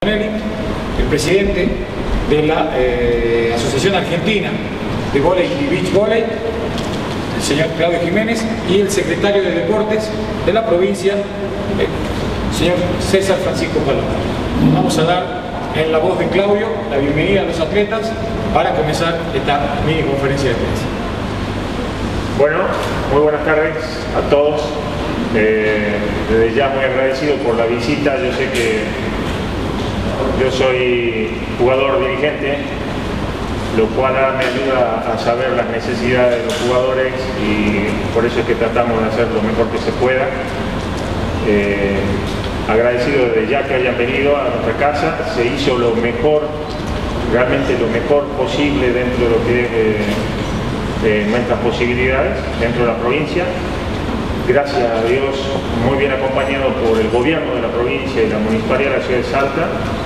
Antonelli, el presidente de la Asociación Argentina de Vóley y Beach Volley, el señor Claudio Jiménez, y el secretario de Deportes de la provincia, el señor César Francisco Paloma. Vamos a dar en la voz de Claudio la bienvenida a los atletas para comenzar esta mini conferencia de prensa. Bueno, muy buenas tardes a todos. Desde ya muy agradecido por la visita. Yo sé que yo soy jugador dirigente, lo cual me ayuda a saber las necesidades de los jugadores y por eso es que tratamos de hacer lo mejor que se pueda. Agradecido desde ya que hayan venido a nuestra casa. Se hizo lo mejor, realmente lo mejor posible dentro de lo que es nuestras posibilidades dentro de la provincia. Gracias a Dios, muy bien acompañado por el gobierno de la provincia y la municipalidad de la ciudad de Salta,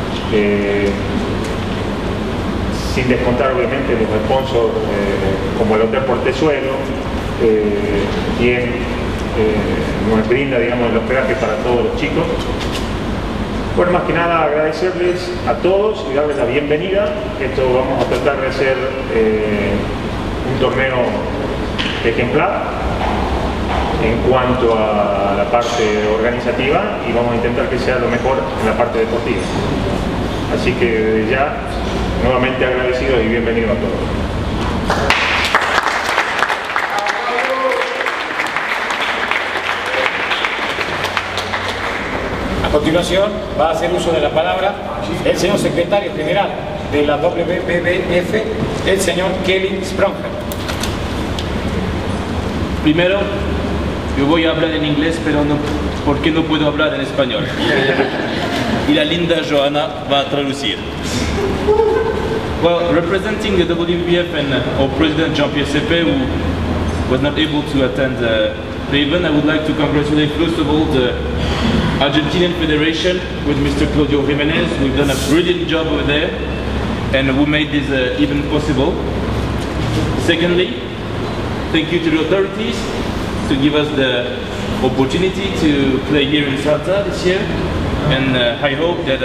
sin descontar obviamente los sponsors como el Hotel Portezuelo, quien nos brinda, digamos, el hospedaje para todos los chicos. Bueno, más que nada agradecerles a todos y darles la bienvenida. Esto vamos a tratar de hacer un torneo ejemplar en cuanto a la parte organizativa y vamos a intentar que sea lo mejor en la parte deportiva. Así que desde ya, nuevamente agradecido y bienvenido a todos. A continuación va a hacer uso de la palabra el señor secretario general de la WBBF, el señor Kelly Spronger. Primero, yo voy a hablar en inglés, pero no, porque no puedo hablar en español. Y la linda Johanna va a traducir. Well, representing the WBF and our president Jean-Pierre Sepe, who was not able to attend the event, I would like to congratulate first of all the Argentinian Federation with Mr. Claudio Jiménez, who've done a brilliant job over there and who made this event possible. Secondly, thank you to the authorities to give us the opportunity to play here in Salta this year, and I hope that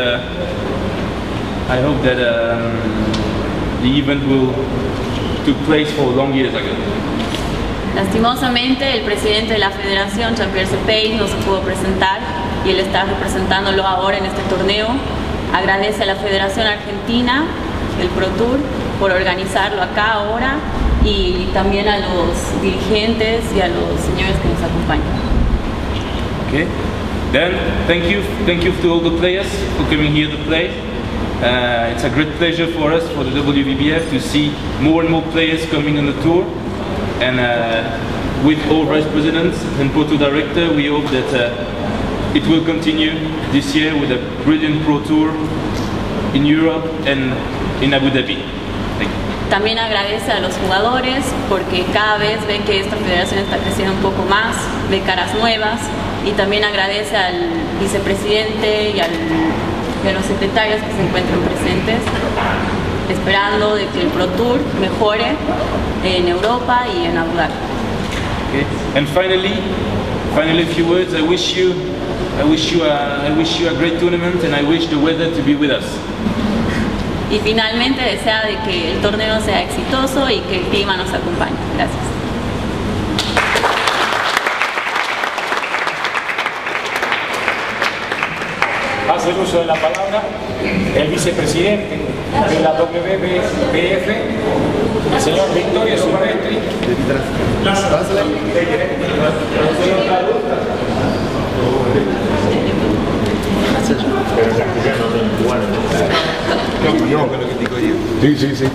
the event will take place for long years again. Lastimosamente, el presidente de la federación, Jean-Pierre Sepe, no se pudo presentar y él está representándolo ahora en este torneo. Agradece a la Federación Argentina, el Pro Tour, por organizarlo acá ahora, y también a los dirigentes y a los señores que nos acompañan. Okay. Then, thank you to all the players for coming here to play. It's a great pleasure for us, for the WBBF, to see more and more players coming on the tour. And with all vice presidents and Pro Tour director, we hope that it will continue this year with a brilliant Pro Tour in Europe and in Abu Dhabi. Thank you. También agradece a los jugadores porque cada vez ve que esta federación está creciendo un poco más, ve caras nuevas, y también agradece al vicepresidente y a los secretarios que se encuentran presentes, esperando de que el Pro Tour mejore en Europa y en Abu Dhabi. Okay. And finally, a few words. I wish you a great tournament, and I wish the weather to be with us. Y finalmente desea de que el torneo sea exitoso y que el clima nos acompañe. Gracias. Hace el uso de la palabra el vicepresidente de la WBBF, el señor Victorio Silvestri. Io quello che dico io. Sì.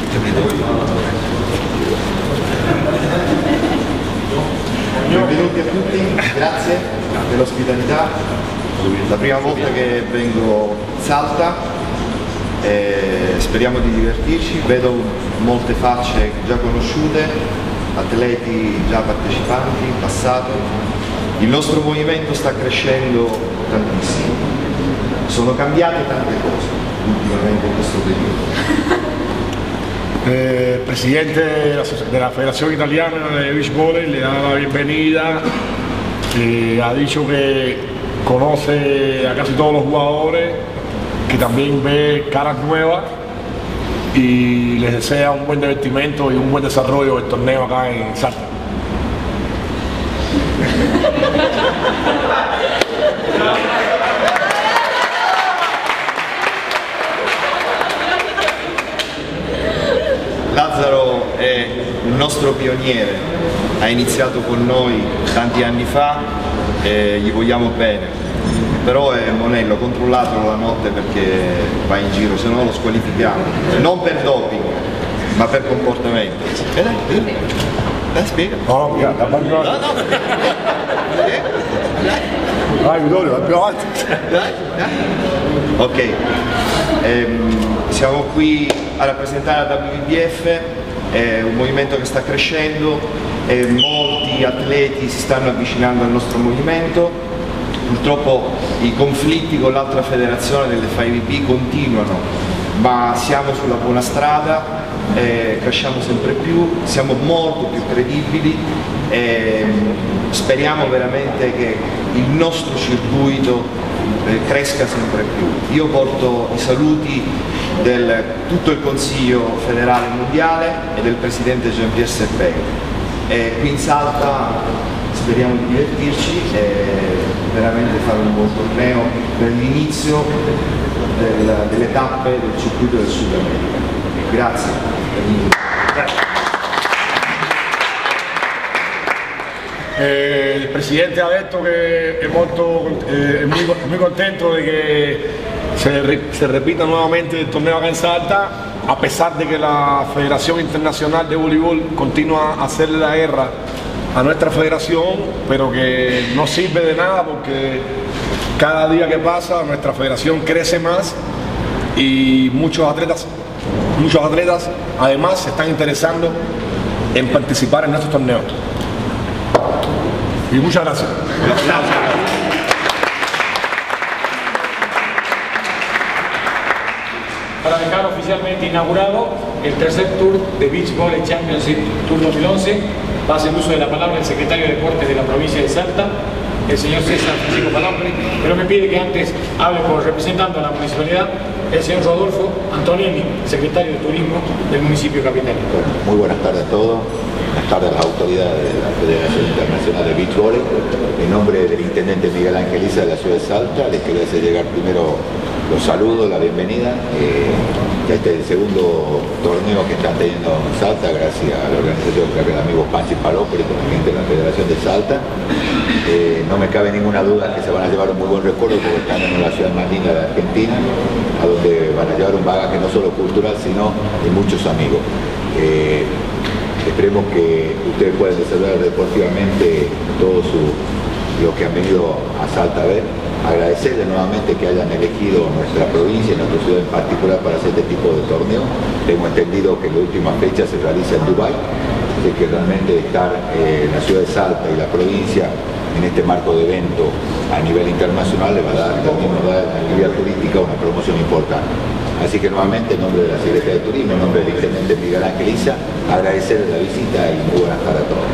Benvenuti a tutti, grazie dell'ospitalità. La prima volta che vengo in Salta, speriamo di divertirci. Vedo molte facce già conosciute, atleti già partecipanti in passato. Il nostro movimento sta crescendo tantissimo. Sono cambiate tante cose ultimamente in questo periodo. El presidente de la Federación Italiana de Beach Volley le da la bienvenida, ha dicho que conoce a casi todos los jugadores que también ve caras nuevas y les desea un buen divertimento y un buen desarrollo del torneo acá en Salta. Lazzaro è un nostro pioniere, ha iniziato con noi tanti anni fa e gli vogliamo bene, però è monello, controllatelo la notte perché va in giro, se no lo squalifichiamo, non per doping ma per comportamento. Dai, spiega. No, No. Vai Vittorio, più avanti. Dai. Ok, siamo qui a rappresentare la WBF, è un movimento che sta crescendo e molti atleti si stanno avvicinando al nostro movimento. Purtroppo i conflitti con l'altra federazione delle FIVB continuano, ma siamo sulla buona strada, cresciamo sempre più, siamo molto più credibili e speriamo veramente che il nostro circuito cresca sempre più. Io porto i saluti del tutto il Consiglio federale mondiale e del Presidente Jean-Pierre Serpegh. E qui in Salta speriamo di divertirci e veramente fare un buon torneo per l'inizio delle tappe del circuito del Sud America. Grazie per l'invito. El presidente ha detto que es muy contento de que se repita nuevamente el torneo acá en Salta, a pesar de que la Federación Internacional de Voleibol continúa a hacerle la guerra a nuestra federación, pero que no sirve de nada porque cada día que pasa nuestra federación crece más y muchos atletas además se están interesando en participar en estos torneos. Y muchas gracias. Para dejar oficialmente inaugurado el tercer Tour de Beach Volley Championship Tour 2011, va a hacer uso de la palabra el secretario de Deportes de la provincia de Salta, el señor César Francisco Palombre, pero me pide que antes hable representando a la municipalidad el señor Rodolfo Antonini, secretario de Turismo del municipio capital. Muy buenas tardes a todos, buenas tardes a las autoridades de la Federación Internacional de Beach Volley. En nombre del intendente Miguel Ángel Isa de la ciudad de Salta, les quiero hacer llegar primero los saludos, la bienvenida. Este es el segundo torneo que están teniendo en Salta, gracias a la organización que el amigo Panchi Palopri, con la gente de la Federación de Salta. No me cabe ninguna duda que se van a llevar un muy buen recuerdo porque están en la ciudad más linda de Argentina, a donde van a llevar un bagaje no solo cultural, sino de muchos amigos. Esperemos que ustedes puedan desarrollar deportivamente todo lo que han venido a Salta a ver. Agradecerles nuevamente que hayan elegido nuestra provincia y nuestra ciudad en particular para hacer este tipo de torneo. Tengo entendido que la última fecha se realiza en Dubái, así que realmente estar en la ciudad de Salta y la provincia en este marco de evento a nivel internacional le va a dar también a la actividad turística una promoción importante. Así que nuevamente en nombre de la Secretaría de Turismo, en nombre del intendente Miguel Ángel Isa, agradecerles la visita y muy buenas tardes a todos.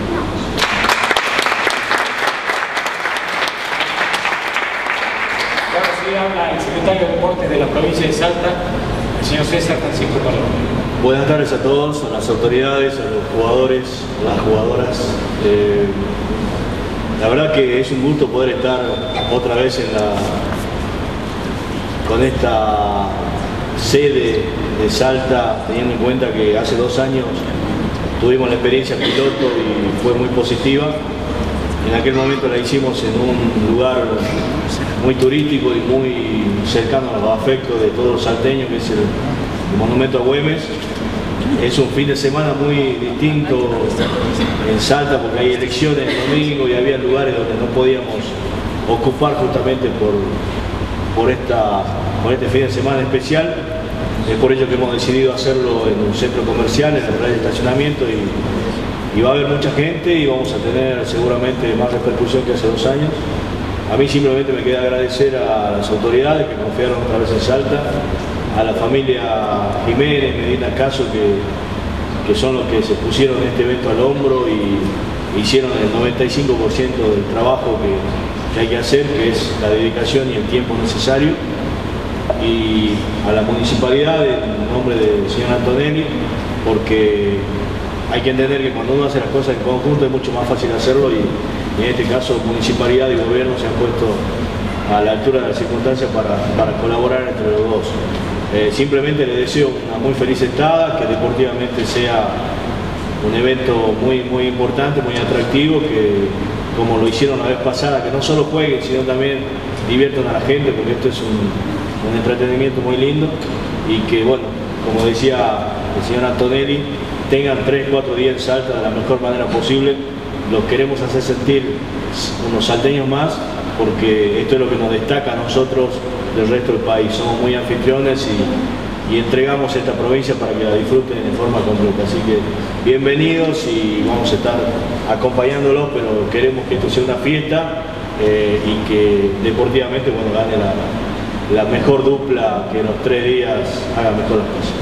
Habla el secretario de Deportes de la provincia de Salta, el señor César Francisco Palombre. Buenas tardes a todos, a las autoridades, a los jugadores, a las jugadoras. La verdad que es un gusto poder estar otra vez con esta sede de Salta, teniendo en cuenta que hace 2 años tuvimos la experiencia piloto y fue muy positiva. En aquel momento la hicimos en un lugar muy turístico y muy cercano a los afectos de todos los salteños, que es el Monumento a Güemes. Es un fin de semana muy distinto en Salta porque hay elecciones el domingo y había lugares donde no podíamos ocupar justamente por este fin de semana especial. Es por ello que hemos decidido hacerlo en un centro comercial, en el área de estacionamiento, y va a haber mucha gente y vamos a tener seguramente más repercusión que hace 2 años. A mí simplemente me queda agradecer a las autoridades que confiaron otra vez en Salta, a la familia Jiménez, Medina Caso, que son los que se pusieron este evento al hombro y hicieron el 95% del trabajo que hay que hacer, que es la dedicación y el tiempo necesario. y a la municipalidad en nombre del señor Antonelli, porque hay que entender que cuando uno hace las cosas en conjunto es mucho más fácil hacerlo y en este caso municipalidad y gobierno se han puesto a la altura de las circunstancias para colaborar entre los dos. Simplemente les deseo una muy feliz estada, que deportivamente sea un evento muy importante, muy atractivo, que como lo hicieron la vez pasada, que no solo jueguen, sino también diviertan a la gente, porque esto es un entretenimiento muy lindo y que, bueno, como decía el señor Antonelli, tengan 3-4 días en Salta de la mejor manera posible. Los queremos hacer sentir unos salteños más, porque esto es lo que nos destaca a nosotros del resto del país. Somos muy anfitriones y entregamos esta provincia para que la disfruten de forma completa. Así que bienvenidos y vamos a estar acompañándolos, pero queremos que esto sea una fiesta y que deportivamente, bueno, gane la mejor dupla, que en los 3 días haga mejor las cosas.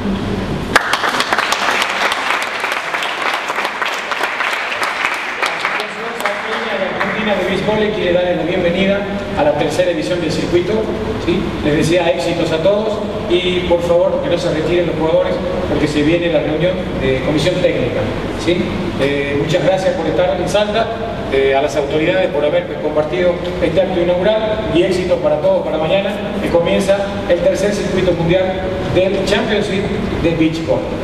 De Beach Volley quiere darle la bienvenida a la tercera edición del circuito, ¿sí? Les desea éxitos a todos y por favor que no se retiren los jugadores porque se viene la reunión de comisión técnica, ¿sí? Muchas gracias por estar en Salta, a las autoridades por haber compartido este acto inaugural y éxitos para todos para mañana, que comienza el tercer circuito mundial del Championship de Beach Volley.